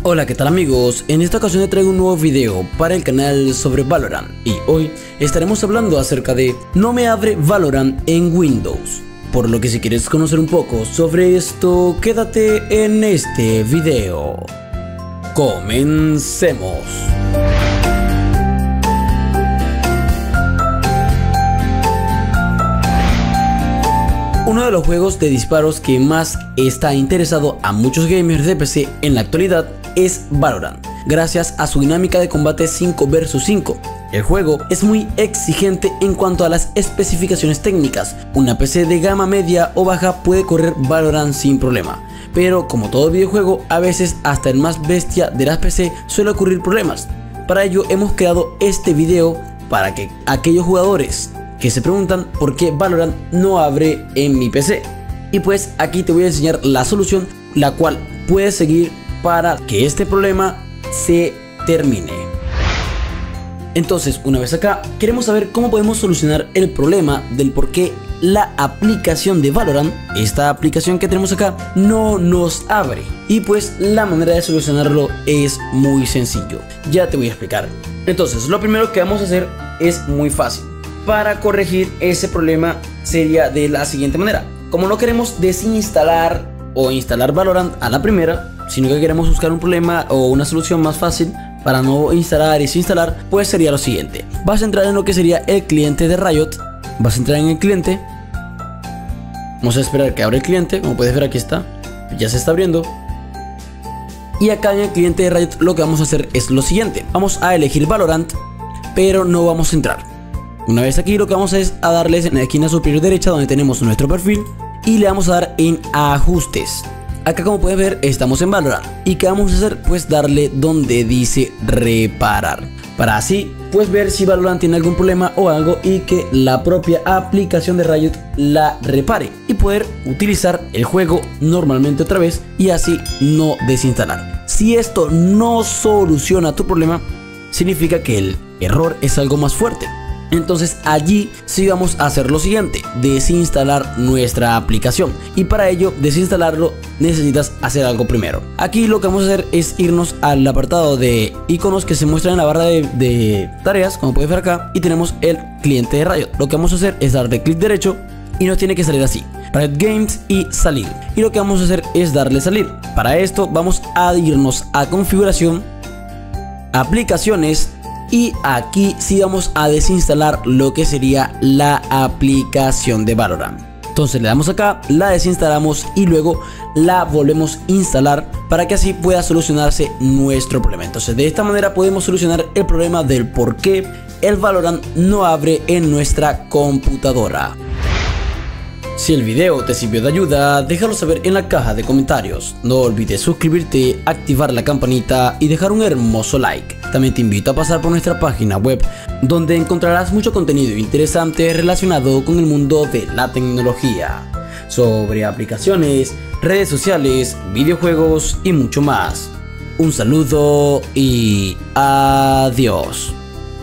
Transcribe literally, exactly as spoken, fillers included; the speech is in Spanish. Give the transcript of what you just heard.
Hola, ¿qué tal amigos? En esta ocasión te traigo un nuevo video para el canal sobre Valorant y hoy estaremos hablando acerca de no me abre Valorant en Windows. Por lo que si quieres conocer un poco sobre esto, quédate en este video. Comencemos. Uno de los juegos de disparos que más está interesado a muchos gamers de P C en la actualidad es Valorant, gracias a su dinámica de combate cinco versus cinco. El juego es muy exigente en cuanto a las especificaciones técnicas. Una P C de gama media o baja puede correr Valorant sin problema, pero como todo videojuego, a veces hasta el más bestia de las P C suele ocurrir problemas. Para ello hemos creado este video para que aquellos jugadores que se preguntan por qué Valorant no abre en mi P C, y pues aquí te voy a enseñar la solución, la cual puedes seguir para que este problema se termine. Entonces, una vez acá, queremos saber cómo podemos solucionar el problema del por qué la aplicación de Valorant, esta aplicación que tenemos acá, no nos abre. Y pues la manera de solucionarlo es muy sencillo, ya te voy a explicar. Entonces, lo primero que vamos a hacer es muy fácil. Para corregir ese problema sería de la siguiente manera. Como no queremos desinstalar o instalar Valorant a la primera, sino que queremos buscar un problema o una solución más fácil para no instalar y desinstalar, pues sería lo siguiente. Vas a entrar en lo que sería el cliente de Riot. Vas a entrar en el cliente. Vamos a esperar que abra el cliente. Como puedes ver, aquí está, ya se está abriendo. Y acá en el cliente de Riot lo que vamos a hacer es lo siguiente. Vamos a elegir Valorant, pero no vamos a entrar. Una vez aquí, lo que vamos a hacer es a darles en la esquina superior derecha donde tenemos nuestro perfil y le vamos a dar en ajustes. Acá, como pueden ver, estamos en Valorant. ¿Y qué vamos a hacer? Pues darle donde dice reparar, para así pues ver si Valorant tiene algún problema o algo y que la propia aplicación de Riot la repare y poder utilizar el juego normalmente otra vez y así no desinstalar. Si esto no soluciona tu problema, significa que el error es algo más fuerte. Entonces allí sí vamos a hacer lo siguiente: desinstalar nuestra aplicación. Y para ello, desinstalarlo, necesitas hacer algo primero. Aquí lo que vamos a hacer es irnos al apartado de iconos que se muestran en la barra de, de tareas, como puedes ver acá, y tenemos el cliente de Riot. Lo que vamos a hacer es darle clic derecho y nos tiene que salir así: Riot Games y salir. Y lo que vamos a hacer es darle salir. Para esto vamos a irnos a configuración, aplicaciones, y aquí sí vamos a desinstalar lo que sería la aplicación de Valorant. Entonces le damos acá, la desinstalamos y luego la volvemos a instalar para que así pueda solucionarse nuestro problema. Entonces de esta manera podemos solucionar el problema del por qué el Valorant no abre en nuestra computadora. Si el video te sirvió de ayuda, déjalo saber en la caja de comentarios. No olvides suscribirte, activar la campanita y dejar un hermoso like. También te invito a pasar por nuestra página web, donde encontrarás mucho contenido interesante relacionado con el mundo de la tecnología, sobre aplicaciones, redes sociales, videojuegos y mucho más. Un saludo y adiós.